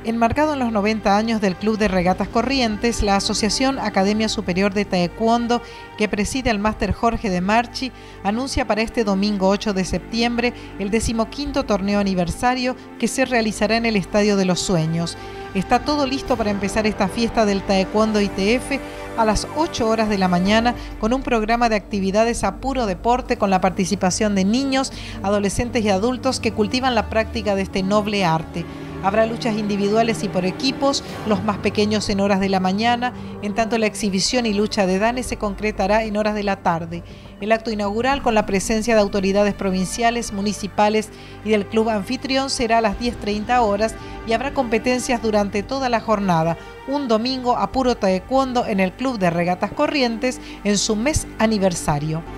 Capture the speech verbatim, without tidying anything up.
Enmarcado en los noventa años del Club de Regatas Corrientes, la Asociación Academia Superior de Taekwondo, que preside el máster Jorge de Marchi, anuncia para este domingo ocho de septiembre el decimoquinto torneo aniversario que se realizará en el Estadio de los Sueños. Está todo listo para empezar esta fiesta del Taekwondo I T F a las ocho horas de la mañana con un programa de actividades a puro deporte con la participación de niños, adolescentes y adultos que cultivan la práctica de este noble arte. Habrá luchas individuales y por equipos, los más pequeños en horas de la mañana, en tanto la exhibición y lucha de danes se concretará en horas de la tarde. El acto inaugural, con la presencia de autoridades provinciales, municipales y del club anfitrión, será a las diez treinta horas y habrá competencias durante toda la jornada. Un domingo a puro taekwondo en el Club de Regatas Corrientes en su mes aniversario.